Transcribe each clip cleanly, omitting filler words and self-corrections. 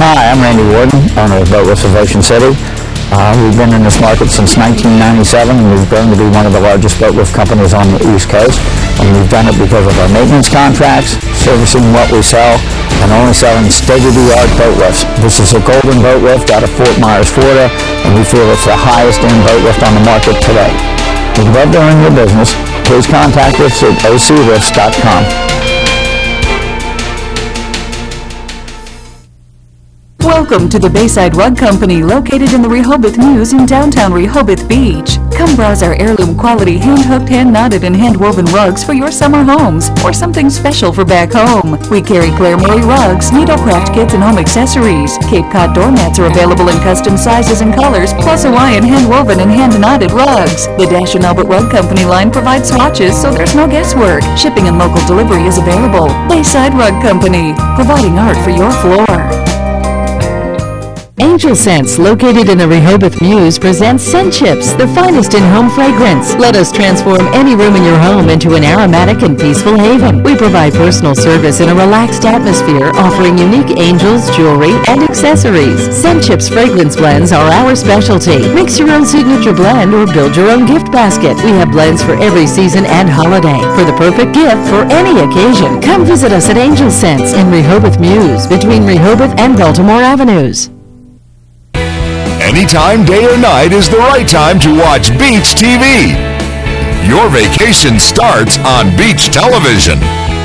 Hi, I'm Randy Warden, owner of Boat Lifts of Ocean City. We've been in this market since 1997, and we've grown to be one of the largest boat lift companies on the East Coast. And we've done it because of our maintenance contracts, servicing what we sell, and only selling state-of-the-art boat lifts. This is a Golden boat lift out of Fort Myers, Florida, and we feel it's the highest-end boat lift on the market today. We'd love to earn your business. Please contact us at oclifts.com. Welcome to the Bayside Rug Company, located in the Rehoboth Mews in downtown Rehoboth Beach. Come browse our heirloom quality hand-hooked, hand-knotted, and hand-woven rugs for your summer homes or something special for back home. We carry Claire Murray rugs, needlecraft kits, and home accessories. Cape Cod doormats are available in custom sizes and colors, plus Hawaiian hand-woven and hand-knotted rugs. The Dash and Albert Rug Company line provides swatches, so there's no guesswork. Shipping and local delivery is available. Bayside Rug Company, providing art for your floor. Angel Scents, located in the Rehoboth Mews, presents Scent Chips, the finest in-home fragrance. Let us transform any room in your home into an aromatic and peaceful haven. We provide personal service in a relaxed atmosphere, offering unique angels, jewelry, and accessories. Scent Chips fragrance blends are our specialty. Mix your own signature blend or build your own gift basket. We have blends for every season and holiday. For the perfect gift for any occasion, come visit us at Angel Scents in Rehoboth Mews, between Rehoboth and Baltimore Avenues. Anytime, day or night, is the right time to watch Beach TV. Your vacation starts on Beach Television.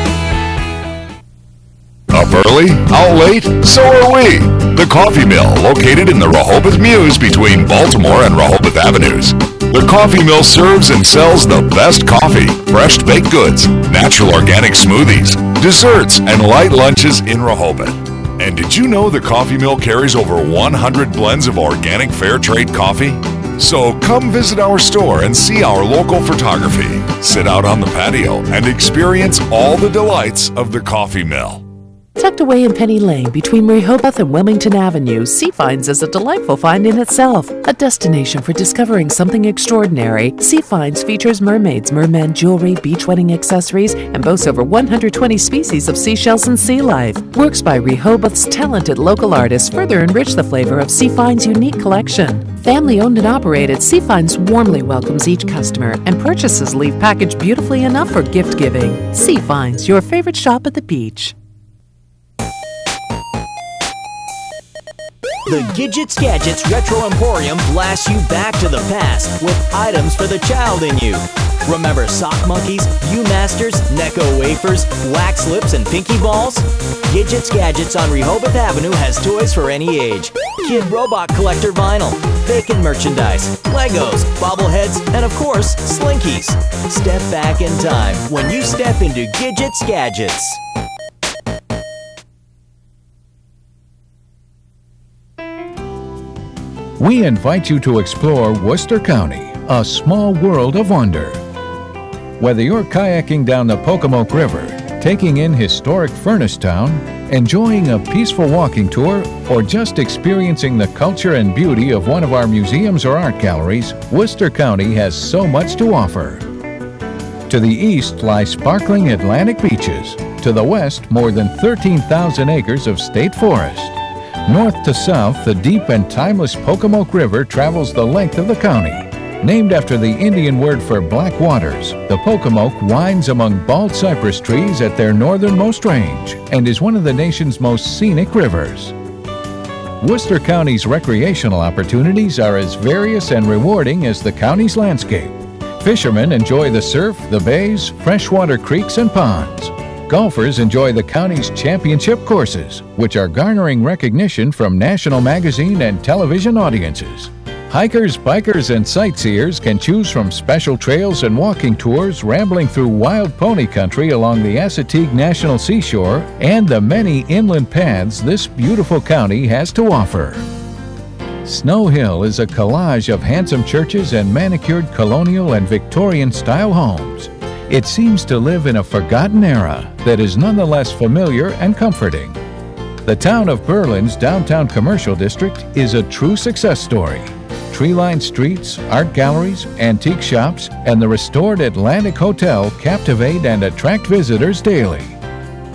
Up early, out late, so are we. The Coffee Mill, located in the Rehoboth Mews between Baltimore and Rehoboth Avenues. The Coffee Mill serves and sells the best coffee, fresh baked goods, natural organic smoothies, desserts, and light lunches in Rehoboth. And did you know the Coffee Mill carries over 100 blends of organic fair trade coffee? So come visit our store and see our local photography. Sit out on the patio and experience all the delights of the Coffee Mill. Tucked away in Penny Lane between Rehoboth and Wilmington Avenue, Sea Finds is a delightful find in itself. A destination for discovering something extraordinary, Sea Finds features mermaids, mermen, jewelry, beach wedding accessories, and boasts over 120 species of seashells and sea life. Works by Rehoboth's talented local artists further enrich the flavor of Sea Finds' unique collection. Family owned and operated, Sea Finds warmly welcomes each customer, and purchases leave packaged beautifully enough for gift giving. Sea Finds, your favorite shop at the beach. The Gidgets Gadgets Retro Emporium blasts you back to the past with items for the child in you. Remember Sock Monkeys, Viewmasters, Necco Wafers, Wax Lips, and Pinky Balls? Gidgets Gadgets on Rehoboth Avenue has toys for any age. Kid Robot Collector Vinyl, Bacon Merchandise, Legos, Bobbleheads, and of course, Slinkies. Step back in time when you step into Gidgets Gadgets. We invite you to explore Worcester County, a small world of wonder. Whether you're kayaking down the Pocomoke River, taking in historic Furnace Town, enjoying a peaceful walking tour, or just experiencing the culture and beauty of one of our museums or art galleries, Worcester County has so much to offer. To the east lie sparkling Atlantic beaches. To the west, more than 13,000 acres of state forest. North to south, the deep and timeless Pocomoke River travels the length of the county. Named after the Indian word for black waters, the Pocomoke winds among bald cypress trees at their northernmost range and is one of the nation's most scenic rivers. Worcester County's recreational opportunities are as various and rewarding as the county's landscape. Fishermen enjoy the surf, the bays, freshwater creeks, and ponds. Golfers enjoy the county's championship courses, which are garnering recognition from national magazine and television audiences. Hikers, bikers, and sightseers can choose from special trails and walking tours rambling through wild pony country along the Assateague National Seashore and the many inland paths this beautiful county has to offer. Snow Hill is a collage of handsome churches and manicured colonial and Victorian-style homes. It seems to live in a forgotten era that is nonetheless familiar and comforting. The town of Berlin's downtown commercial district is a true success story. Tree-lined streets, art galleries, antique shops, and the restored Atlantic Hotel captivate and attract visitors daily.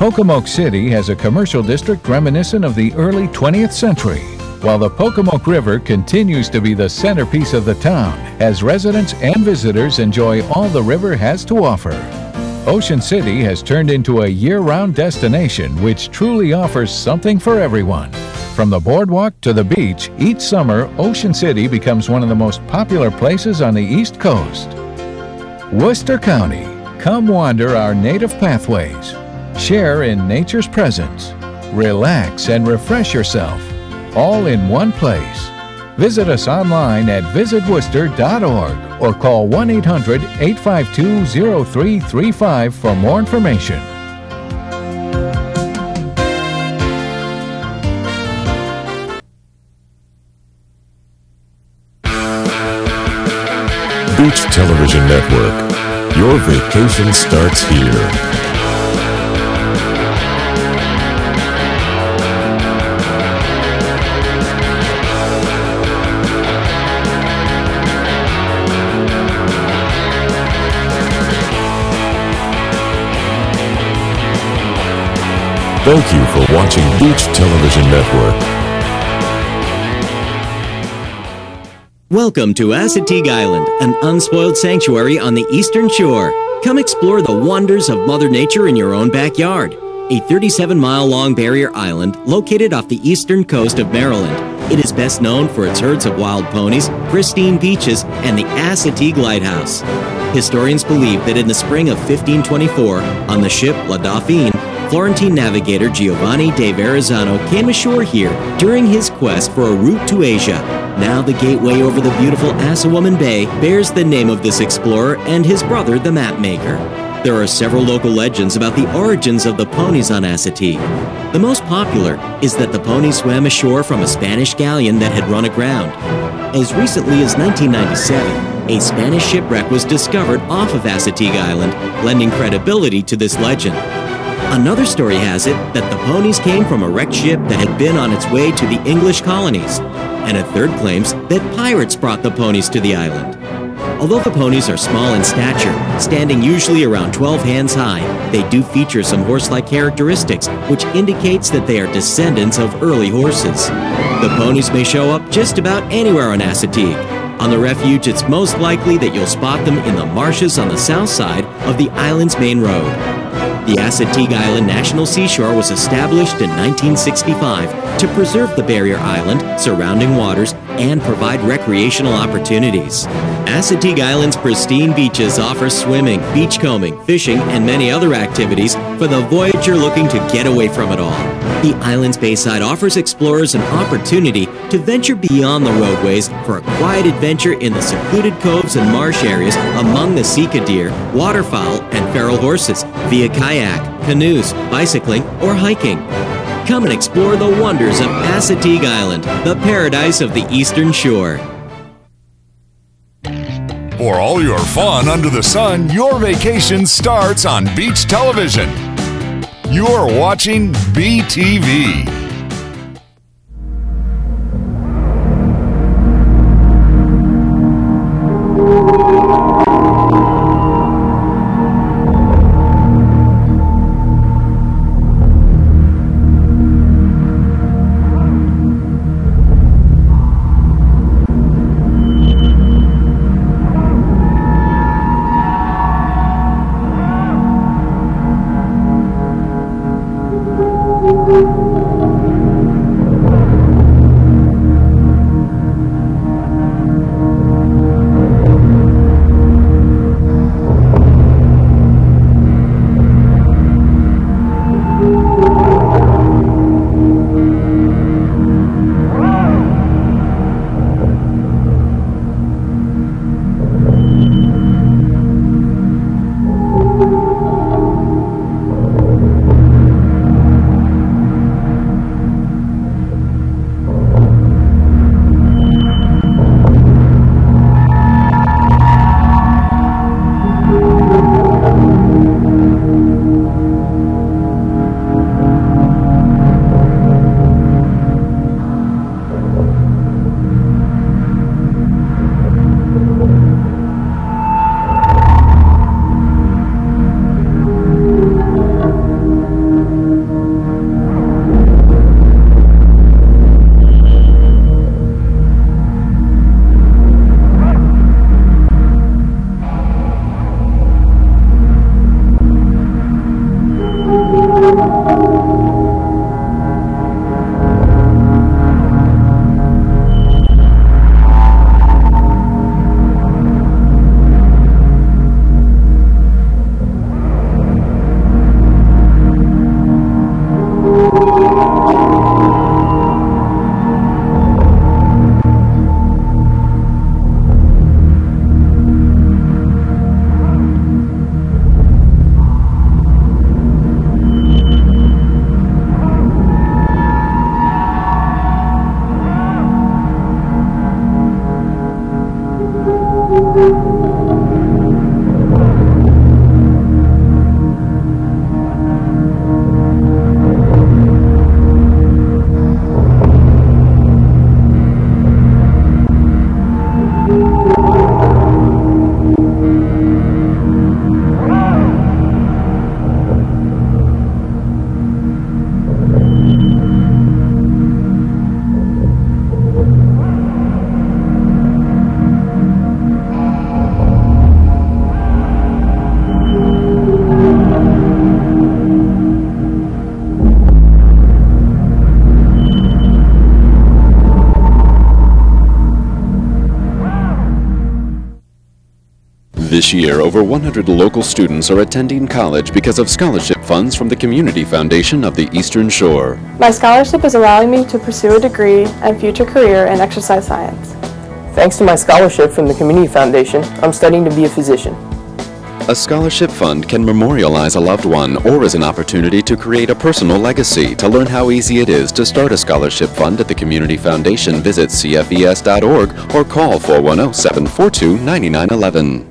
Pocomoke City has a commercial district reminiscent of the early 20th century, while the Pocomoke River continues to be the centerpiece of the town as residents and visitors enjoy all the river has to offer. Ocean City has turned into a year-round destination which truly offers something for everyone. From the boardwalk to the beach, each summer, Ocean City becomes one of the most popular places on the East Coast. Worcester County, come wander our native pathways. Share in nature's presence. Relax and refresh yourself, all in one place. Visit us online at visitworcester.org or call 1-800-852-0335 for more information. Beach Television Network. Your vacation starts here. Thank you for watching Beach Television Network. Welcome to Assateague Island, an unspoiled sanctuary on the eastern shore. Come explore the wonders of Mother Nature in your own backyard. A 37-mile-long barrier island located off the eastern coast of Maryland. It is best known for its herds of wild ponies, pristine beaches, and the Assateague Lighthouse. Historians believe that in the spring of 1524, on the ship La Dauphine, Florentine navigator Giovanni de Verrazzano came ashore here during his quest for a route to Asia. Now the gateway over the beautiful Assawoman Bay bears the name of this explorer and his brother, the mapmaker. There are several local legends about the origins of the ponies on Assateague. The most popular is that the ponies swam ashore from a Spanish galleon that had run aground. As recently as 1997, a Spanish shipwreck was discovered off of Assateague Island, lending credibility to this legend. Another story has it that the ponies came from a wrecked ship that had been on its way to the English colonies. And a third claims that pirates brought the ponies to the island. Although the ponies are small in stature, standing usually around 12 hands high, they do feature some horse-like characteristics, which indicates that they are descendants of early horses. The ponies may show up just about anywhere on Assateague. On the refuge, it's most likely that you'll spot them in the marshes on the south side of the island's main road. The Assateague Island National Seashore was established in 1965 to preserve the barrier island, surrounding waters, and provide recreational opportunities. Assateague Island's pristine beaches offer swimming, beachcombing, fishing, and many other activities for the voyager looking to get away from it all. The island's bayside offers explorers an opportunity to venture beyond the roadways for a quiet adventure in the secluded coves and marsh areas among the sika deer, waterfowl, and feral horses via kayak, canoes, bicycling, or hiking. Come and explore the wonders of Assateague Island, the paradise of the Eastern Shore. For all your fun under the sun, your vacation starts on Beach Television. You're watching BTV. This year, over 100 local students are attending college because of scholarship funds from the Community Foundation of the Eastern Shore. My scholarship is allowing me to pursue a degree and future career in exercise science. Thanks to my scholarship from the Community Foundation, I'm studying to be a physician. A scholarship fund can memorialize a loved one or is an opportunity to create a personal legacy. To learn how easy it is to start a scholarship fund at the Community Foundation, visit cfes.org or call 410-742-9911.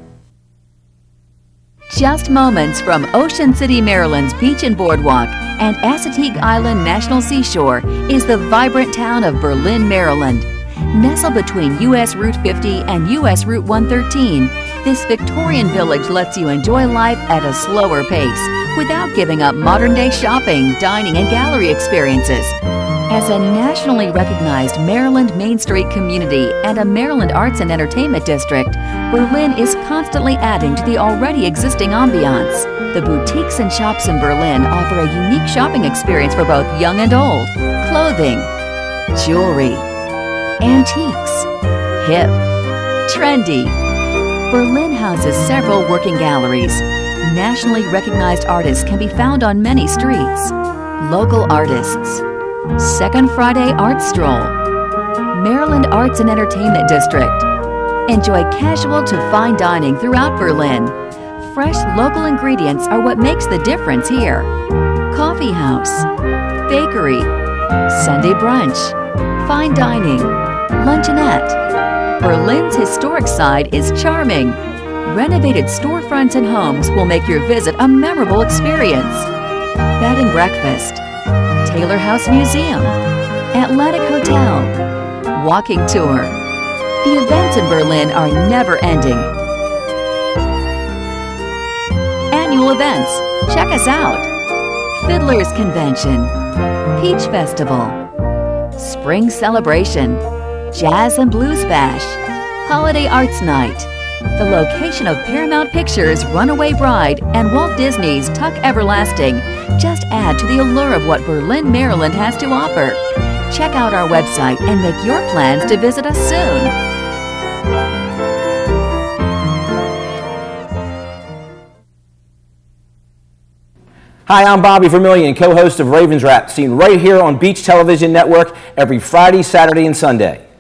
Just moments from Ocean City, Maryland's beach and boardwalk and Assateague Island National Seashore is the vibrant town of Berlin, Maryland. Nestled between U.S. Route 50 and U.S. Route 113, this Victorian village lets you enjoy life at a slower pace without giving up modern-day shopping, dining, and gallery experiences. As a nationally recognized Maryland Main Street community and a Maryland Arts and Entertainment District, Berlin is constantly adding to the already existing ambiance. The boutiques and shops in Berlin offer a unique shopping experience for both young and old. Clothing, jewelry, antiques, hip, trendy. Berlin houses several working galleries. Nationally recognized artists can be found on many streets. Local artists. Second Friday Art Stroll. Maryland Arts and Entertainment District. Enjoy casual to fine dining throughout Berlin. Fresh local ingredients are what makes the difference here. Coffee house, bakery, Sunday brunch, fine dining, luncheonette. Berlin's historic side is charming. Renovated storefronts and homes will make your visit a memorable experience. Bed and breakfast, Taylor House Museum, Atlantic Hotel, walking tour. The events in Berlin are never ending. Annual events, check us out. Fiddler's Convention, Peach Festival, Spring Celebration, Jazz and Blues Bash, Holiday Arts Night. The location of Paramount Pictures' Runaway Bride and Walt Disney's Tuck Everlasting just add to the allure of what Berlin, Maryland has to offer. Check out our website and make your plans to visit us soon. Hi, I'm Bobby Vermillion, co-host of Ravens Wrap, seen right here on Beach Television Network every Friday, Saturday, and Sunday.